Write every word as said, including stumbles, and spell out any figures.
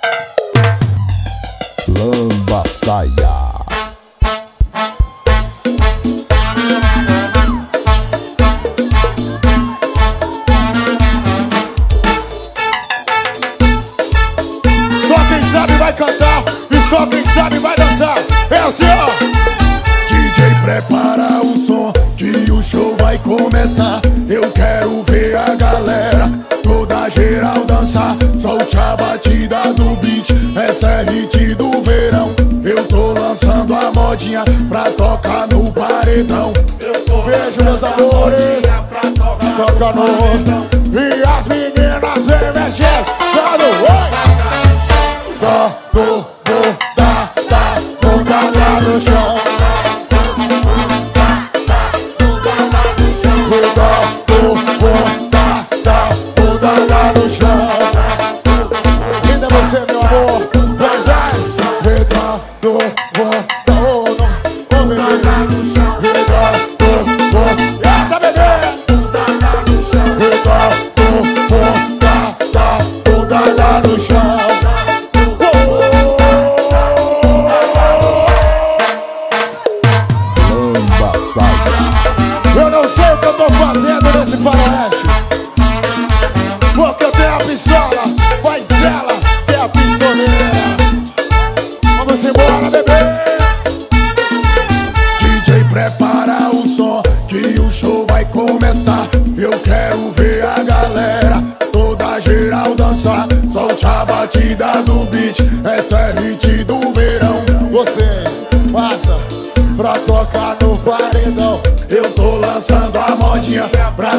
Lamba Saia. Só quem sabe vai cantar e só quem sabe vai dançar. É assim, ó. D J prepara o som que o show vai começar. Eu quero ver a galera toda geral dançar. Solte a batida do beat, essa é hit do verão. Eu tô lançando a modinha pra tocar no paredão. Beijo, meus amores, pra tocar no paredão. E as meninas vem mexendo, dando oi. Dá, do, do, dá, dá, bunda lá no chão. Eu não sei o que eu tô fazendo nesse faroeste, porque eu tenho a pistola, mas ela tem a pistoleira. Vamos embora, bebê. D J prepara o som que o show vai começar. Eu quero ver a galera toda geral dançar. Solte a batida do beat, essa é hit do verão. Você passa pra tocar no paredão. Eu tô lançando a modinha pra